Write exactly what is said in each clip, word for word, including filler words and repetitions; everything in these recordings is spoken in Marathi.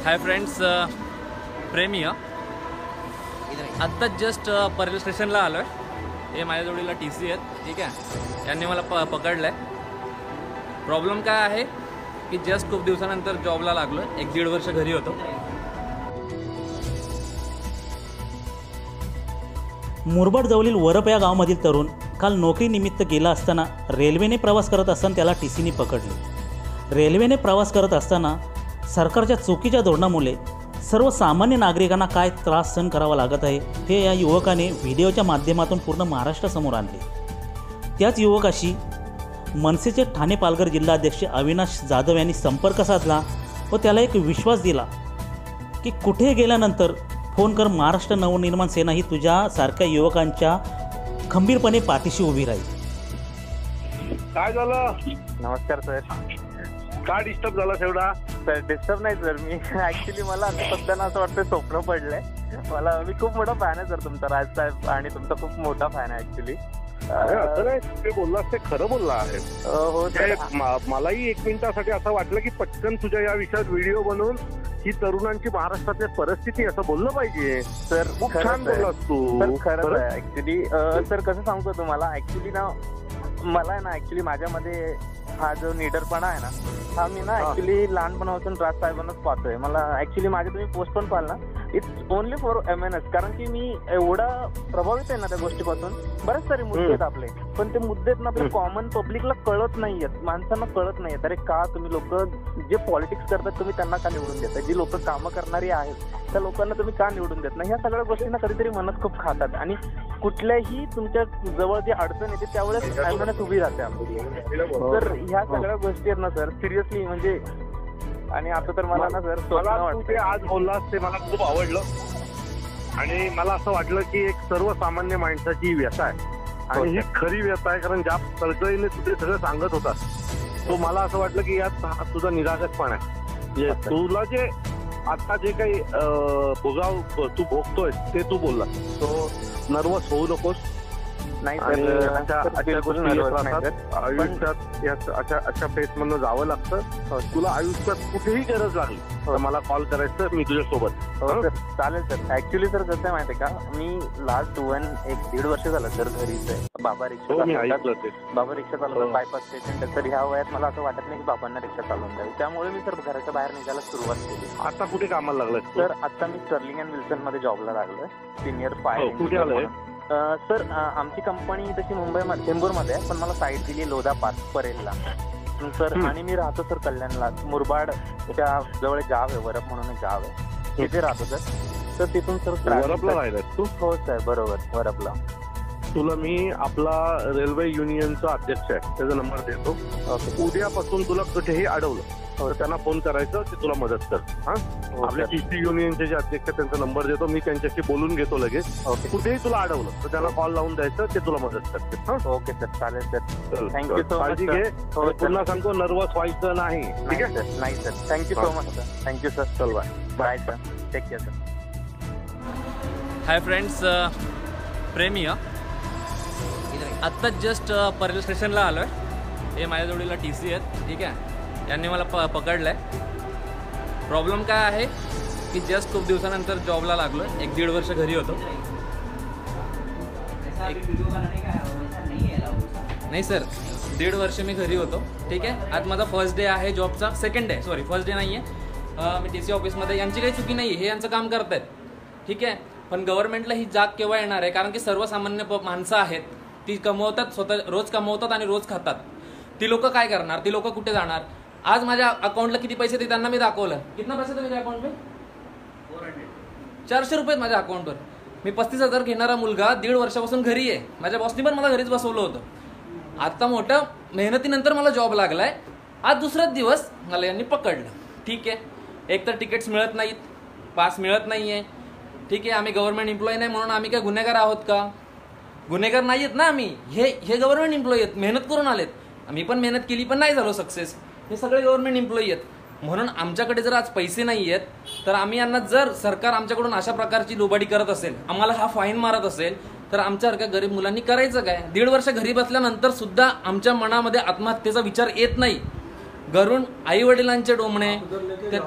हाय फ्रेंड्स, प्रेमी आत्ताच जस्ट परेल स्टेशनला आलो आहे. हे माझ्या जोडीला टी सी आहेत. ठीक आहे, यांनी मला प पकडलं आहे. प्रॉब्लेम काय आहे की जस्ट खूप दिवसानंतर जॉबला लागलो. एक दीड वर्ष घरी होतो. मुरबाड जवळील वरप या गावामधील तरुण काल नोकरीनिमित्त गेला असताना रेल्वेने प्रवास करत असताना त्याला टी सीने पकडले. रेल्वेने प्रवास करत असताना सरकारच्या चुकीच्या धोरणामुळे सर्वसामान्य नागरिकांना काय त्रास सहन करावा लागत आहे ते या युवकाने व्हिडिओच्या माध्यमातून पूर्ण महाराष्ट्रासमोर आणले. त्याच युवकाशी मनसेचे ठाणे पालघर जिल्हाध्यक्ष अविनाश जाधव यांनी संपर्क साधला व त्याला एक विश्वास दिला की कुठे गेल्यानंतर फोन कर, महाराष्ट्र नवनिर्माण सेना ही तुझ्यासारख्या युवकांच्या खंबीरपणे पाठीशी उभी राहील. काय झालं? नमस्कार सर. काय डिस्टर्ब झाला तेवढा? सर डिस्टर्ब नाही सर, मी ऍक्च्युली मला आता सध्या असं वाटतं स्वप्न पडलंय. मला मी खूप मोठा फॅन आहे सर तुमचा, राज साहेब, आणि तुमचा खूप मोठा फॅन आहे ऍक्च्युली. असं नाही, ते बोललास ते खरं बोलला आहे. हो सर. मलाही एक मिनिटासाठी असं वाटलं की पटकन तुझ्या या विषयात व्हिडिओ बनवून ही तरुणांची महाराष्ट्रातली परिस्थिती असं बोललं पाहिजे. सर खूप छान बोललास तू. सर खरं आहे ऍक्च्युली. सर कसं सांगतो तुम्हाला, ऍक्च्युली ना मला आहे ना ऍक्च्युली माझ्यामध्ये हा जो निडरपणा आहे ना, हा मी ना ऍक्च्युली लहानपणापासून राज साहेबांनाच पाहतोय. मला ऍक्च्युली माझे तुम्ही पोस्ट पण पाहिल ना, it's only for M N S. कारण की मी एवढा प्रभावित आहे ना त्या गोष्टीपासून. बरेच सारे मुद्दे आहेत आपले, पण ते मुद्दे आहेत ना आपल्या कॉमन पब्लिकला कळत नाहीयेत, माणसांना कळत नाहीयेत. अरे का तुम्ही लोक जे पॉलिटिक्स करतात तुम्ही त्यांना का निवडून देता? जी लोक कामं करणारी आहेत त्या लोकांना तुम्ही का निवडून देत नाही? ह्या सगळ्या गोष्टींना कधीतरी मनात खूप खातात, आणि कुठल्याही तुमच्या जवळ जी अडचण येते त्यावेळेस एम एन एस उभी राहते आमची. तर ह्या सगळ्या गोष्टी आहेत ना सर, सिरियसली म्हणजे. आणि आता तर मला ना सर मला तू ते आज बोललास ते मला खूप आवडलं, आणि मला असं वाटलं की एक सर्वसामान्य माणसाची व्यथा आहे, आणि ही खरी व्यथा आहे. कारण ज्या कळकळीने तू ते सगळं सांगत होतास तो मला असं वाटलं की यात तुझा निरागसपणा आहे. तुला जे आता जे काही भोगाव तू भोगतोय ते तू बोलला, तो नर्वस होऊ नकोस. नाही आयुष्यात अशा अशा फेस मधून जावं लागतं. तुला आयुष्यात कुठेही गरज लागली तर मला कॉल करायचं, मी तुझ्या सोबत. चालेल सर. ऍक्च्युली सर कसं आहे माहितीये का, मी लास्ट वन एक दीड वर्ष झालं सर घरीच आहे. बाबा रिक्षा बाबा रिक्षा चालवतात बायपास स्टेशन. तर ह्या वयात मला असं वाटत नाही की बाबांना रिक्षा चालवून द्यावी, त्यामुळे मी सर घराच्या बाहेर निघायला सुरुवात केली. आता कुठे कामाला लागलाय सर? आता मी स्टर्लिंग अँड विल्सन मध्ये जॉबला लागलोय, सिनियर फायर. कुठे आलोय सर? आमची कंपनी तशी मुंबईमध्ये चेंबूरमध्ये आहे, पण मला साईट दिली लोधा पास परेलला सर. आणि मी राहतो सर कल्याणला, मुरबाड त्या जवळ गाव आहे, वरप म्हणून एक गाव आहे, तिथे राहतो सर. तर तिथून सर वरपला राहिलाय तू? हो सर, बरोबर, वरपला. तुला मी आपला रेल्वे युनियनचा अध्यक्ष आहे, त्याचा नंबर देतो. उद्यापासून तुला कुठेही अडवलं तर त्यांना फोन करायचं, ते तुला मदत कर. हा, आपल्या टीसी युनियनचे जे अध्यक्ष त्यांचा नंबर देतो मी, त्यांच्याशी बोलून घेतो लगेच. कुठेही तुला अडवलं तर त्यांना कॉल लावून द्यायचं, ते तुला मदत करते. ओके सर, चालेल सर. Thank you so much. काळजी घे. पुन्हा सांगतो, नर्वस व्हायचं नाही. ठीक आहे? नाही sir. Thank you so much sir. Thank you sir. चल bye. Bye sir. Take care sir. Hi friends, प्रेमी आत्ताच जस्ट परेल स्टेशनला आलो आहे. हे माझ्या जोडीला टी सी आहेत. ठीक आहे, यांनी मला प पकडलं आहे. प्रॉब्लेम काय आहे की जस्ट खूप दिवसानंतर जॉबला लागलो. एक दीड वर्ष घरी होतो. नाही सर, दीड वर्ष मी घरी होतो. ठीक आहे, आज माझा फर्स्ट डे आहे जॉबचा. Second day, sorry, first day नाही आहे. मी टी सी ऑफिसमध्ये. यांची काही चुकी नाही, हे यांचं काम करत आहेत. ठीक आहे, पण गव्हर्नमेंटला ही जाग केव्हा येणार आहे? कारण की सर्वसामान्य प माणसं आहेत, ती कमवतात, स्वतः रोज कमवतात आणि रोज खातात. ती लोक काय करणार? ती लोक कुठे जाणार? आज माझ्या अकाउंटला किती पैसे ते त्यांना मी दाखवलं. कितना पैसे थे माझ्या अकाउंट पे? फोर हंड्रेड चारशे रुपये माझ्या अकाउंटवर. मी पस्तीस हजार घेणारा मुलगा दीड वर्षापासून घरी आहे. माझ्या बॉसनी पण मला घरीच बसवलं होतं. आता मोठं मेहनतीनंतर मला जॉब लागलाय. आज दुसराच दिवस मला यांनी पकडलं. ठीक आहे, एक तर तिकीट्स मिळत नाहीत, पास मिळत नाही आहे. ठीक आहे, आम्ही गव्हर्नमेंट एम्प्लॉई नाही म्हणून आम्ही काय गुन्हेगार आहोत का? गुन्हेगार नाही आहेत ना आम्ही. हे हे गव्हर्नमेंट एम्प्लॉई आहेत, मेहनत करून आलेत. आम्ही पण मेहनत केली पण नाही झालो सक्सेस. हे सगळे गव्हर्नमेंट एम्प्लॉई आहेत. म्हणून आमच्याकडे जर आज पैसे नाही आहेत तर आम्ही यांना, जर सरकार आमच्याकडून अशा प्रकारची लुबाडी करत असेल, आम्हाला हा फाईन मारत असेल, तर आमच्यासारख्या गरीब मुलांनी करायचं काय? दीड वर्ष घरी बसल्यानंतर सुद्धा आमच्या मनामध्ये आत्महत्येचा विचार येत नाही. घरून आई वडिलांचे डोमणे,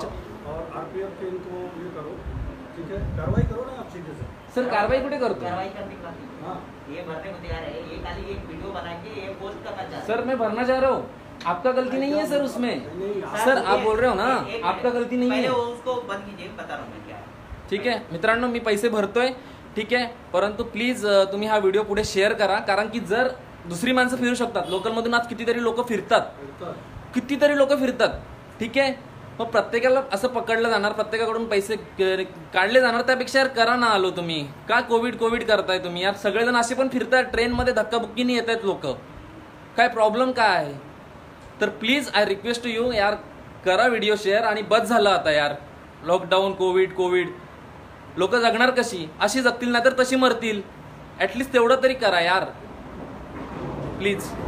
और आरपीएफ के इनको ये करो, ठीक है, कार्रवाई करो ना आप सीधे से। सर कारवाई कुठे करतो? कार्रवाई करने का हाँ ये भरने को तैयार है, ये खाली एक वीडियो बना के ये पोस्ट करना चाहता है। सर मैं भरना चाह रहा हूँ, आपका गलती नहीं है सर उसमें। सर आप बोल रहे हो ना आपका गलती नहीं पहले है। वो उसको बंद कीजिए, बता रहा हूँ मैं क्या है। ठीक आहे मित्रांनो, मी पैसे भरतोय ठीक आहे, परंतु प्लीज तुम्ही हा व्हिडिओ पुढे शेअर करा, कारण की जर दुसरी माणसं फिरू शकतात, लोकलमधून आज कितीतरी लोक फिरतात, कितीतरी लोक फिरतात ठीक आहे, मग प्रत्येकाला असं पकडलं जाणार, प्रत्येकाकडून पैसे काढले जाणार, त्यापेक्षा यार करा ना आलो तुम्ही, का कोविड कोविड करताय तुम्ही यार, सगळेजण असे पण फिरतात ट्रेनमध्ये, धक्काबुक्कीने येत आहेत लोक, काय प्रॉब्लेम काय आहे? तर please I request to you यार, करा व्हिडिओ शेअर आणि बस झालं आता यार, लॉकडाऊन कोविड कोविड, लोक जगणार कशी? अशी जगतील नाही तर तशी मरतील, ऍटलिस्ट तेवढं तरी करा यार प्लीज.